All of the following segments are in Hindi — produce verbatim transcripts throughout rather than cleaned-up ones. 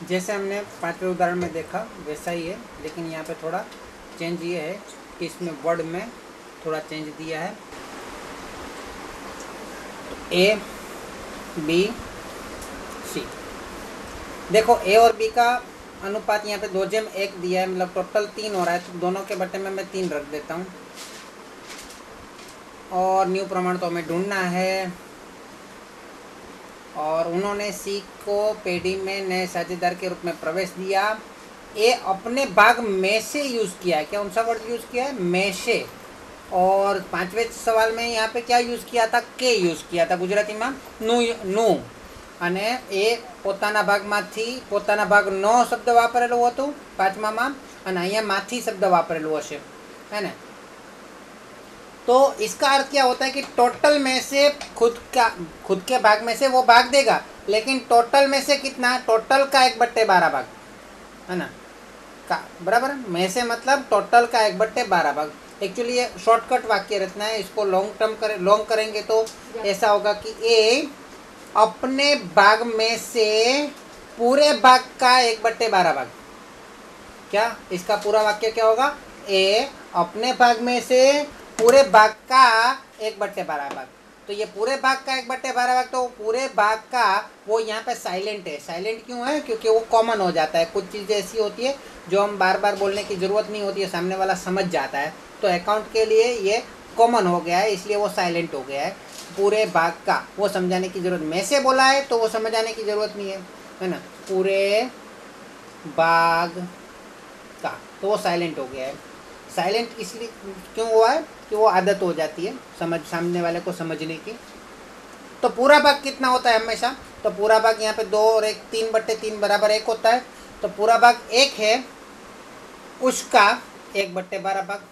जैसे हमने पांचवें उदाहरण में देखा वैसा ही है, लेकिन यहाँ पे थोड़ा चेंज ये है कि इसमें वर्ड में थोड़ा चेंज दिया है। ए बी सी, देखो ए और बी का अनुपात यहाँ पे दो जेम एक दिया है, मतलब टोटल तीन हो रहा है, तो दोनों के बटे में मैं तीन रख देता हूँ। और न्यू प्रमाण तो हमें ढूंढना है। और उन्होंने सी को पेडी में नए साझेदार के रूप में प्रवेश दिया। ए अपने भाग में से यूज़ किया है, क्या कौन सा वर्ड यूज़ किया है? में से। और पांचवें सवाल में यहाँ पे क्या यूज़ किया था? के यूज़ किया था गुजराती में नु नु અને એ પોતાના ભાગમાંથી પોતાના ભાગ નો શબ્દ વાપરેલો હતો પાંચમામાં, અને અહીંયા માથી શબ્દ વાપરેલું હશે, है ना। तो इसका अर्थ क्या होता है कि टोटल में से खुद का खुद के भाग में से वो भाग देगा, लेकिन टोटल में से कितना? टोटल का एक बट्टे बारह भाग, है ना, का बराबर। में से मतलब टोटल का एक बट्टे बारह भाग। एक्चुअली ये शॉर्टकट वाक्य रचना है, इसको लॉन्ग टर्म करें लॉन्ग करेंगे तो ऐसा होगा कि ए अपने भाग में से पूरे भाग का एक बट्टे बारह भाग। क्या इसका पूरा वाक्य क्या होगा? ए अपने भाग में से पूरे भाग का एक बट्टे बारह भाग। तो ये पूरे भाग का एक बट्टे बारह भाग, तो पूरे भाग का वो यहाँ पे साइलेंट है। साइलेंट क्यों है? क्योंकि वो कॉमन हो जाता है। कुछ चीज़ें ऐसी होती है जो हम बार बार बोलने की ज़रूरत नहीं होती है, सामने वाला समझ जाता है। तो अकाउंट के लिए ये कॉमन हो गया है, इसलिए वो साइलेंट हो गया है। पूरे भाग का वो समझाने की ज़रूरत, में से बोला है तो वो समझाने की ज़रूरत नहीं है, है ना। पूरे भाग का, तो वो साइलेंट हो गया है। साइलेंट इसलिए क्यों हुआ है कि वो आदत हो जाती है समझ सामने वाले को समझने की। तो पूरा भाग कितना होता है हमेशा? तो पूरा भाग यहाँ पे दो और एक, तीन बट्टे तीन बराबर एक होता है। तो पूरा भाग एक है, उसका एक बट्टे बारह भाग,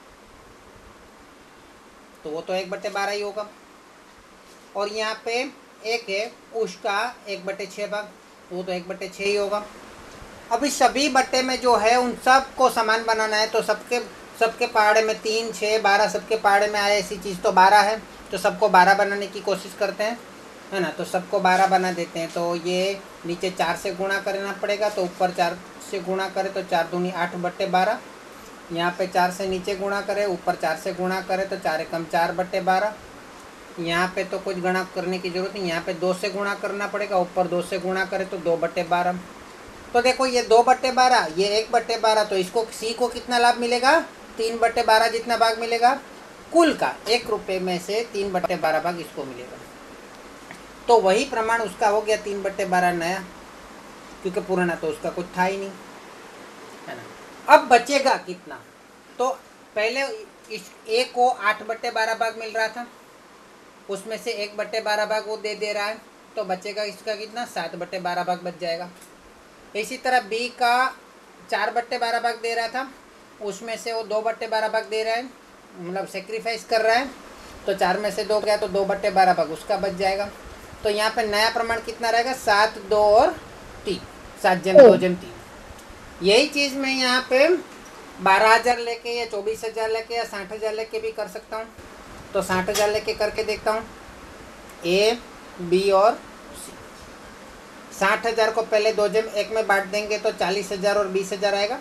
तो वो तो एक बट्टे बारह ही होगा। और यहाँ पे एक है, उसका एक बट्टे छः भाग, तो वो तो एक बट्टे छः ही होगा। अभी सभी बट्टे में जो है उन सब को समान बनाना है, तो सबके सबके पहाड़े में तीन छः बारह, सबके पहाड़े में आए ऐसी चीज़ तो बारह है, तो सबको बारह बनाने की कोशिश करते हैं, है ना। तो सबको बारह बना देते हैं। तो ये नीचे चार से गुणा करना पड़ेगा, तो ऊपर चार से गुणा करें तो चार दूनी आठ बट्टे बारह। यहाँ पे चार से नीचे गुणा करें, ऊपर चार से गुणा करें तो चार एकम चार बट्टे बारह। यहाँ पे तो कुछ गुणा करने की जरूरत नहीं, यहाँ पे दो से गुणा करना पड़ेगा, ऊपर दो से गुणा करें तो दो बट्टे बारह। तो देखो ये दो बट्टे बारह, ये एक बट्टे बारह, तो इसको सी को कितना लाभ मिलेगा? तीन बट्टे बारह जितना भाग मिलेगा कुल का। एक रुपये में से तीन बट्टे बारह भाग इसको मिलेगा। तो वही प्रमाण उसका हो गया तीन बट्टे बारह नया, क्योंकि पुराना तो उसका कुछ था ही नहीं, है ना। अब बचेगा कितना? तो पहले इस ए को आठ बट्टे बारह भाग मिल रहा था, उसमें से एक बट्टे बारह भाग वो दे दे रहा है, तो बचेगा इसका कितना? सात बट्टे बारह भाग बच जाएगा। इसी तरह बी का चार बट्टे बारह भाग दे रहा था, उसमें से वो दो बट्टे बारह भाग दे रहा है, मतलब सेक्रीफाइस कर रहा है, तो चार में से दो गया तो दो बट्टे बारह भाग उसका बच जाएगा। तो यहाँ पे नया प्रमाण कितना रहेगा? सात दो और तीन, सात जम दो जम तीन। यही चीज़ मैं यहाँ पे बारह हज़ार लेके या चौबीस हज़ार लेके या साठ हज़ार लेके भी कर सकता हूँ। तो साठ हज़ार लेके करके देखता हूँ, ए बी और सी। साठ हज़ार को पहले दो जम एक में बांट देंगे तो चालीस हज़ार और बीस हज़ार आएगा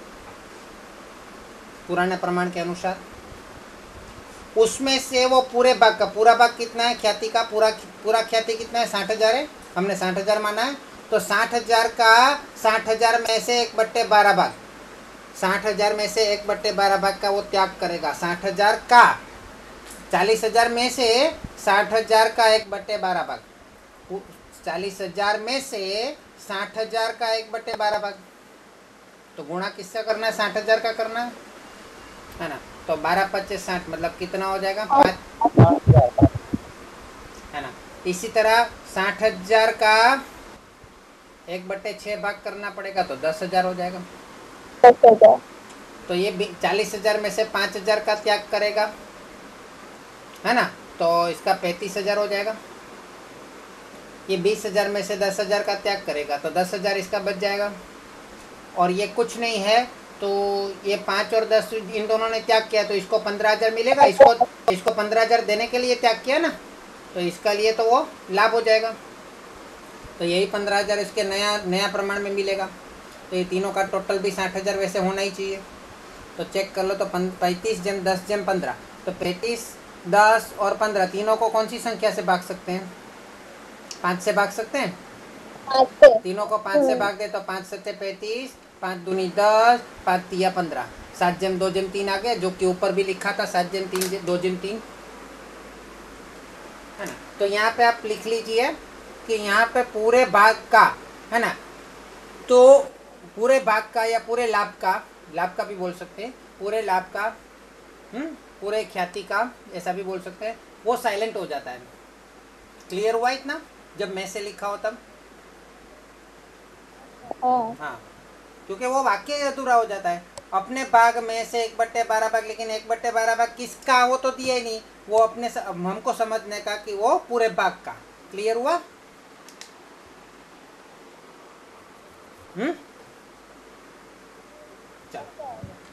पुराने प्रमाण के अनुसार। उसमें से वो पूरे भाग का, पूरा भाग कितना है? ख्याति का पूरा पूरा ख्याति कितना है? साठ हज़ार है, हमने साठ हज़ार माना है। तो साठ हज़ार का साठ हज़ार में से एक बट्टे बारह भाग, साठ हज़ार में से एक बट्टे बारह भाग का वो त्याग करेगा। साठ हज़ार का चालीस हज़ार में से साठ हज़ार का एक बट्टे बारह भाग, चालीस हज़ार में से साठ हज़ार का एक बट्टे बारह भाग, तो गुणा किससे करना है? साठ हज़ार का करना है, है ना। तो बारह पच्चीस साठ, मतलब कितना हो जाएगा? पाँच, है ना। इसी तरह साठ हज़ार का एक बट्टे छः भाग करना पड़ेगा, तो दस हज़ार हो जाएगा। दस हज़ार। तो ये चालीस हज़ार में से पाँच हज़ार का त्याग करेगा, है ना, तो इसका पैंतीस हज़ार हो जाएगा। ये बीस हज़ार में से दस हज़ार का त्याग करेगा, तो दस हज़ार इसका बच जाएगा। और ये कुछ नहीं है, तो ये पाँच और दस इन दोनों ने त्याग किया, तो इसको पंद्रह हज़ार मिलेगा। इसको इसको पंद्रह हज़ार देने के लिए त्याग किया ना, तो इसका लिए तो वो लाभ हो जाएगा। तो यही पंद्रह हज़ार इसके नया नया प्रमाण में मिलेगा। तो ये तीनों का टोटल भी साठ हज़ार वैसे होना ही चाहिए। तो चेक कर लो, तो पैंतीस जम दस जम पंद्रह, तो पैंतीस दस और पंद्रह तीनों को कौन सी संख्या से भाग सकते हैं? पाँच से भाग सकते हैं। तीनों को पाँच से भाग दे तो पाँच सत्ते पैंतीस, पाँच दूनी दस, पाँच तिया पंद्रह, सात जम दो जम तीन आ गया, जो कि ऊपर भी लिखा था सात जम तीन दो जम तीन, है ना। तो यहाँ पे आप लिख लीजिए कि यहाँ पे पूरे भाग का, है ना, तो पूरे भाग का या पूरे लाभ का, लाभ का भी बोल सकते हैं, पूरे लाभ का, हम्म पूरे ख्याति का, ऐसा भी बोल सकते हैं, वो साइलेंट हो जाता है। क्लियर हुआ इतना जब मैं से लिखा हो तब? हाँ, क्योंकि वो वाक्य अधूरा हो जाता है। अपने भाग में से एक बट्टे बारह भाग, लेकिन एक बट्टे बारह भाग किसका वो तो दिया ही नहीं, वो अपने स, हमको समझने का कि वो पूरे भाग का। क्लियर हुआ? हम्म चलो।